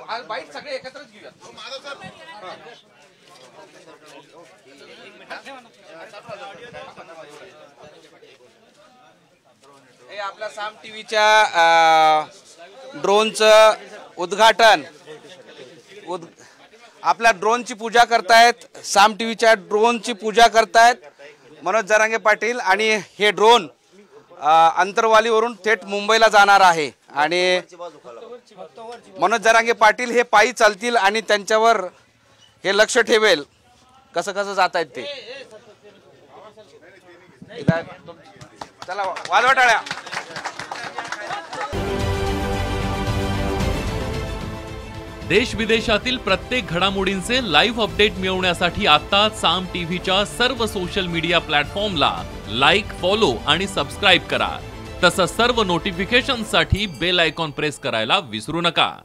आज बाईट सगळे एकत्रच घेऊया. हे आपल्या साम टीव्हीच्या ड्रोनचं उद्घाटन आपल्या ड्रोनची पूजा करतायत. साम टीव्हीच्या ड्रोनची पूजा करतायत मनोज जरांगे पाटील. आणि हे ड्रोन अंतरवालीवरून थेट मुंबईला जाणार आहे. आणि मनोज जरांगे पाटील हे पायी चालतील आणि त्यांच्यावर हे लक्ष ठेवेल कसं कसं जात आहेत ते. चला वाजवा टाळ्या. देश विदेशातील प्रत्येक घडामोडींचे लाईव्ह अपडेट मिळवण्यासाठी आता साम टीव्हीच्या सर्व सोशल मीडिया प्लॅटफॉर्मला लाईक, फॉलो आणि सबस्क्राईब करा. तसंच सर्व नोटिफिकेशनसाठी बेल आयकॉन प्रेस करायला विसरू नका.